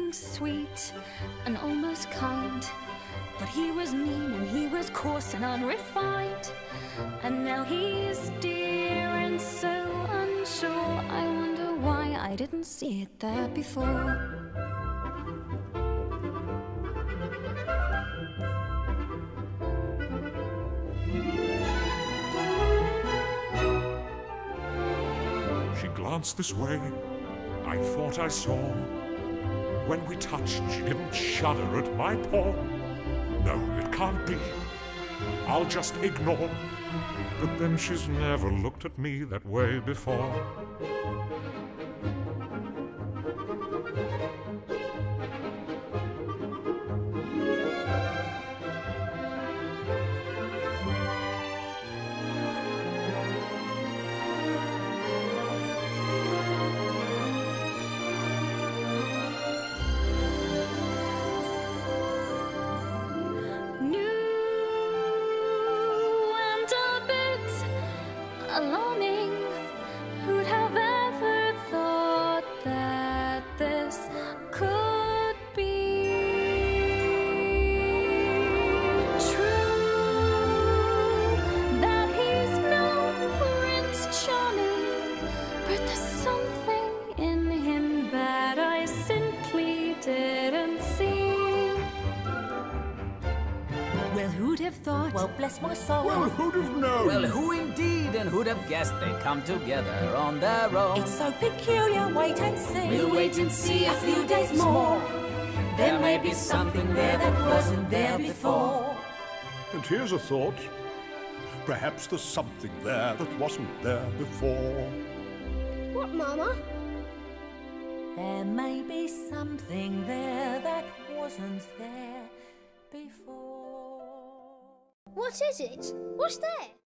being sweet and almost kind, but he was mean and he was coarse and unrefined. And now he's dear and so unsure. I wonder why I didn't see it there before. She glanced this way, I thought I saw. When we touched, she didn't shudder at my paw. No, it can't be, I'll just ignore. But then she's never looked at me that way before. Alarming, who'd have ever thought that this could be true? That he's no Prince Charming, but there's something in him that I simply didn't see. Well, who'd have thought? Well, bless my soul. Well, who'd have known? Well, who indeed, and who'd have guessed they'd come together on their own? It's so peculiar, wait and see. We'll wait and see a few days more. There may be something there that wasn't there before. And here's a thought. Perhaps there's something there that wasn't there before. What, Mama? There may be something there that wasn't there before. What is it? What's there?